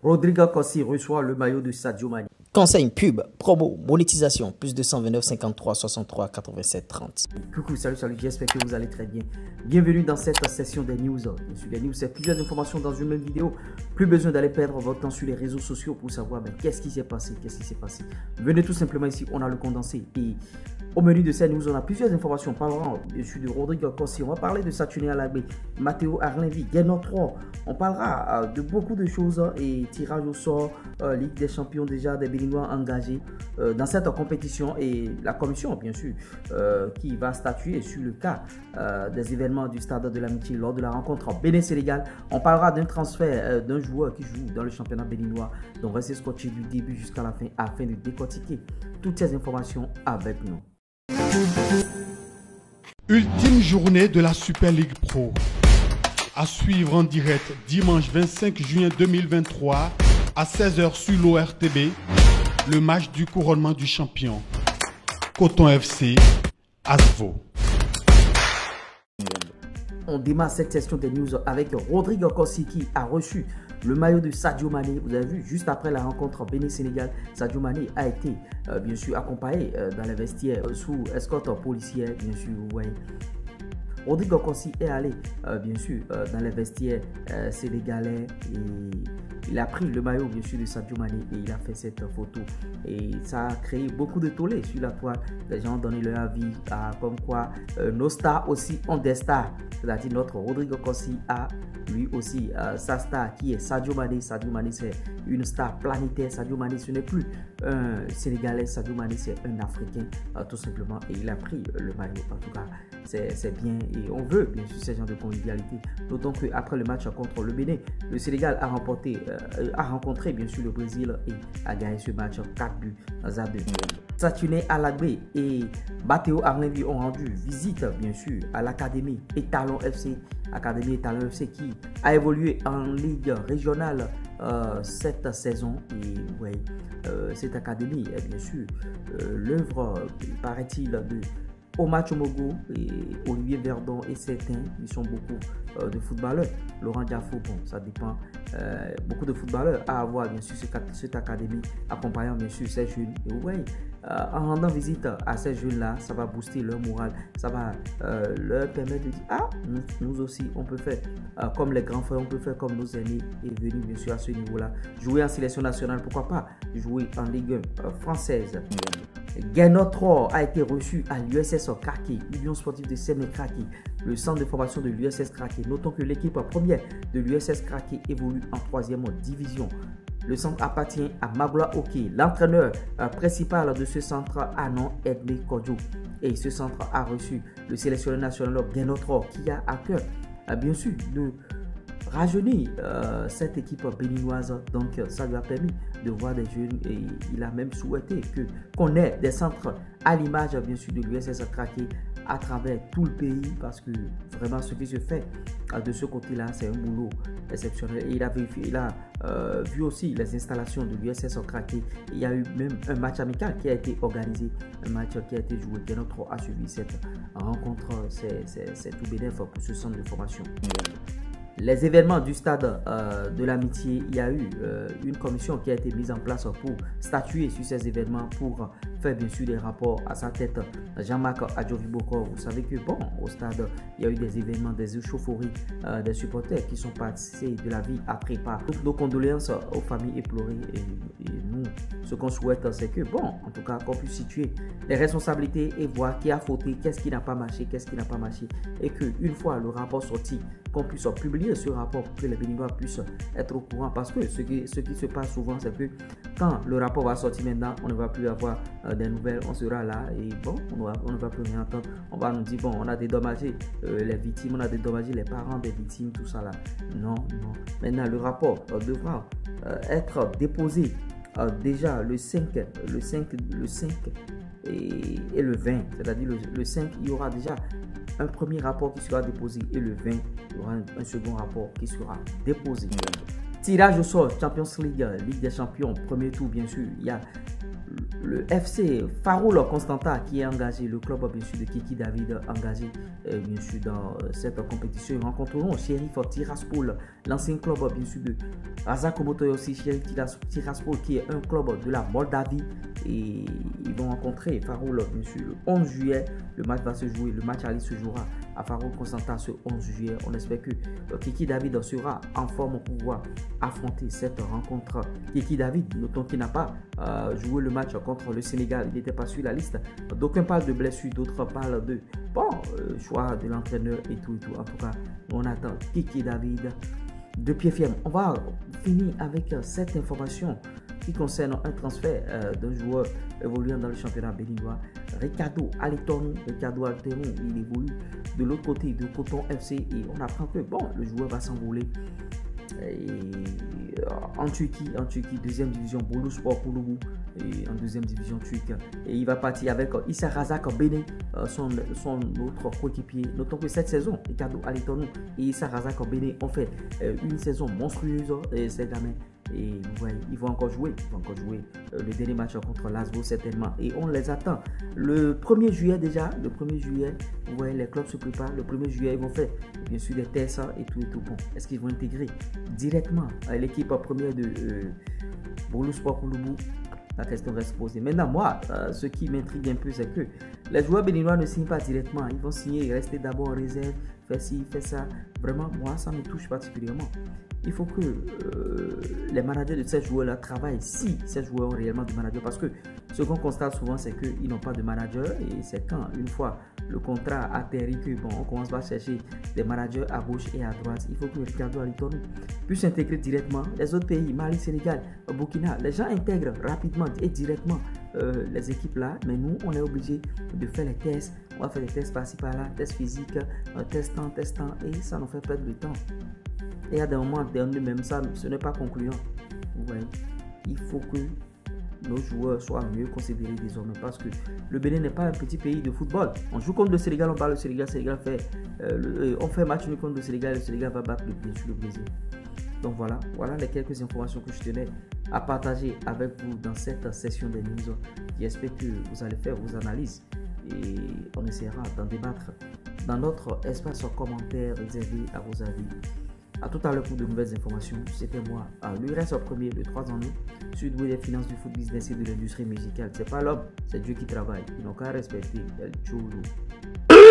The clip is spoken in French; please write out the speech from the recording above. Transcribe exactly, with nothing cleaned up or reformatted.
Rodrigo Kossi reçoit le maillot de Sadio Mané. Conseil, pub, promo, monétisation, plus deux cent vingt-neuf cinquante-trois soixante-trois quatre-vingt-sept trente. Coucou, salut, salut, j'espère que vous allez très bien. Bienvenue dans cette session des news. Sur les news, c'est plusieurs informations dans une même vidéo. Plus besoin d'aller perdre votre temps sur les réseaux sociaux pour savoir ben, qu'est-ce qui s'est passé, qu'est-ce qui s'est passé. Venez tout simplement ici, on a le condensé. Et au menu de cette news, on a plusieurs informations. On parlera bien sûr de Rodrigo Kossi, on va parler de Saturné Alagbé, Matteo Arlenvi, Geno trois. On parlera de beaucoup de choses et tirage au sort, euh, Ligue des champions déjà, des Béninois engagés euh, dans cette compétition et la commission bien sûr euh, qui va statuer sur le cas euh, des événements du Stade de l'Amitié lors de la rencontre Bénin-Sénégal. On parlera d'un transfert euh, d'un joueur qui joue dans le championnat béninois, donc restez scotché du début jusqu'à la fin afin de décortiquer toutes ces informations avec nous. Ultime journée de la Super League Pro. À suivre en direct dimanche vingt-cinq juin deux mille vingt-trois à seize heures sur l'O R T B, le match du couronnement du champion. Coton F C, Asvo. On démarre cette session des news avec Rodrigo Kossi qui a reçu le maillot de Sadio Mané. Vous avez vu, juste après la rencontre Bénin-Sénégal, Sadio Mané a été euh, bien sûr accompagné euh, dans les vestiaires euh, sous escorte policière, bien sûr, vous voyez. Rodrigo Kossi est allé, euh, bien sûr, euh, dans les vestiaires euh, sénégalais et il a pris le maillot, bien sûr, de Sadio Mané et il a fait cette photo. Et ça a créé beaucoup de tollé sur la toile. Les gens ont donné leur avis, à, comme quoi euh, nos stars aussi ont des stars. C'est-à-dire notre Rodrigo Kossi a lui aussi euh, sa star qui est Sadio Mané. Sadio Mané, c'est une star planétaire. Sadio Mané, ce n'est plus un Sénégalais. Sadio Mané, c'est un Africain, euh, tout simplement. Et il a pris le maillot. En tout cas, c'est bien. Et on veut, bien sûr, ce genre de convivialité. D'autant qu'après le match contre le Bénin, le Sénégal a remporté, euh, a rencontré, bien sûr, le Brésil et a gagné ce match quatre buts à deux. Saturné Alagbé et Matteo Arlenvi ont rendu visite, bien sûr, à l'académie Étalon F C. Académie Étalon F C qui a évolué en Ligue régionale euh, cette saison. Et ouais, euh, cette académie est bien sûr euh, l'œuvre, paraît-il, de Omar Chomogo et Olivier Verdon et certains, ils sont beaucoup euh, de footballeurs. Laurent Diafo, bon, ça dépend. Euh, beaucoup de footballeurs à avoir, bien sûr, cette, cette académie, accompagnant, bien sûr, ces jeunes. Et ouais, euh, en rendant visite à ces jeunes-là, ça va booster leur morale, ça va euh, leur permettre de dire, ah, nous, nous aussi, on peut faire euh, comme les grands frères, on peut faire comme nos aînés et venir, bien sûr, à ce niveau-là. Jouer en sélection nationale, pourquoi pas jouer en Ligue un euh, française. Geno trois a été reçu à l'U S S Kraki, Union sportive de Séné-Kraki, le centre de formation de l'U S S Kraki. Notons que l'équipe première de l'U S S Kraki évolue en troisième division. Le centre appartient à Magloa Oké. L'entraîneur euh, principal de ce centre, Anon Edme Kodjo. Et ce centre a reçu le sélectionneur national Geno trois qui a à cœur, euh, bien sûr, de rajeunir euh, cette équipe béninoise. Donc ça lui a permis de voir des jeunes et il a même souhaité que qu'on ait des centres à l'image bien sûr de l'U S S Kraki à travers tout le pays, parce que vraiment ce qui se fait euh, de ce côté là c'est un boulot exceptionnel. Et il a vu, il a euh, vu aussi les installations de l'U S S Kraki. Il y a eu même un match amical qui a été organisé, un match qui a été joué. Geno trois a suivi cette rencontre. C'est tout bénéf pour ce centre de formation. Les événements du stade euh, de l'amitié, il y a eu euh, une commission qui a été mise en place pour statuer sur ces événements, pour faire bien sûr des rapports. À sa tête Jean-Marc Adjovi-Bokor. Vous savez que bon, au stade, il y a eu des événements, des échauffourées, euh, des supporters qui sont passés de la vie à trépas. Donc nos condoléances aux familles éplorées et, et nous, ce qu'on souhaite, c'est que bon, en tout cas, qu'on puisse situer les responsabilités et voir qui a fauté, qu'est-ce qui n'a pas marché, qu'est-ce qui n'a pas marché, et qu'une fois le rapport sorti, qu'on puisse publier ce rapport pour que les Béninois puissent être au courant. Parce que ce qui, ce qui se passe souvent, c'est que quand le rapport va sortir maintenant, on ne va plus avoir euh, des nouvelles, on sera là et bon, on, va, on ne va plus rien entendre. On va nous dire, bon, on a dédommagé euh, les victimes, on a dédommagé les parents des victimes, tout ça là. Non, non. Maintenant, le rapport euh, devra euh, être déposé euh, déjà le cinq, le cinq, le cinq et, et le vingt. C'est-à-dire le, le cinq, il y aura déjà un premier rapport qui sera déposé et le vingt, il y aura un, un second rapport qui sera déposé. Tirage au sort, Champions League, Ligue des Champions, premier tour bien sûr. Il y a le F C Faroul Constantin qui est engagé, le club bien sûr de Kiki David engagé euh, bien sûr dans euh, cette compétition. Ils rencontreront Sheriff Tiraspol, l'ancien club bien sûr de Razak Omotoy aussi, Sheriff Tiraspol qui est un club de la Moldavie, et ils vont rencontrer Faroul bien sûr le onze juillet. Le match va se jouer, le match aller se jouera à Faroul Constantin ce onze juillet. On espère que euh, Kiki David sera en forme pour pouvoir affronter cette rencontre. Kiki David, notons qu'il n'a pas euh, joué le match contre le Sénégal, il n'était pas sur la liste. D'aucuns parlent de blessure, d'autres parlent de bon euh, choix de l'entraîneur et tout et tout. En tout cas, on attend Kiki David de pied ferme. On va finir avec euh, cette information qui concerne un transfert euh, d'un joueur évoluant dans le championnat béninois, Ricardo Alitonu. Ricardo Alitonu, il évolue de l'autre côté de Coton F C, et on apprend que bon, le joueur va s'envoler et, euh, en Turquie, en Turquie, deuxième division, Boluspor Kulübü, et en deuxième division turque. Et il va partir avec euh, Issa Razak Bene, euh, son, son autre coéquipier. Notons que cette saison, Ricardo Alitonu et Issa Razak Bene ont fait euh, une saison monstrueuse, et ces gamins. Et vous voyez, ils vont encore jouer, ils vont encore jouer euh, le dernier match contre Lasbo certainement, et on les attend le premier juillet déjà. Le premier juillet, vous voyez, les clubs se préparent. Le premier juillet, ils vont faire bien sûr des tests et tout et tout. Bon, est-ce qu'ils vont intégrer directement à l'équipe première de euh, Boluspor Kulübü? La question reste posée. Maintenant, moi, euh, ce qui m'intrigue un peu, c'est que les joueurs béninois ne signent pas directement. Ils vont signer et rester d'abord en réserve, faire ci, faire ça. Vraiment, moi, ça me touche particulièrement. Il faut que euh, les managers de ces joueurs-là travaillent, si ces joueurs ont réellement des managers. Parce que ce qu'on constate souvent, c'est qu'ils n'ont pas de manager. Et c'est quand, une fois le contrat atterrit, que bon, on commence à chercher des managers à gauche et à droite. Il faut que Ricardo Alitonu puisse s'intégrer directement. Les autres pays, Mali, Sénégal, Burkina, les gens intègrent rapidement et directement euh, les équipes là. Mais nous, on est obligé de faire les tests. On va faire des tests par-ci par-là, tests physiques, euh, testant, testant, et ça nous fait perdre du temps. Et à des moments, même ça, ce n'est pas concluant. Vous voyez, il faut que nos joueurs soient mieux considérés désormais, parce que le Bénin n'est pas un petit pays de football. On joue contre le Sénégal, on bat le Sénégal, le Sénégal fait, euh, le, on fait match contre le Sénégal, le Sénégal va battre le, bien sûr, le Brésil. Donc voilà, voilà les quelques informations que je tenais à partager avec vous dans cette session des news. J'espère que vous allez faire vos analyses et on essaiera d'en débattre dans notre espace commentaire réservé à vos avis. A tout à l'heure pour de nouvelles informations. C'était moi, l'U R S premier, le trois en août, Sud-Ouest des finances, du foot business et de l'industrie musicale. C'est pas l'homme, c'est Dieu qui travaille. Ils n'ont qu'à respecter El Cholo.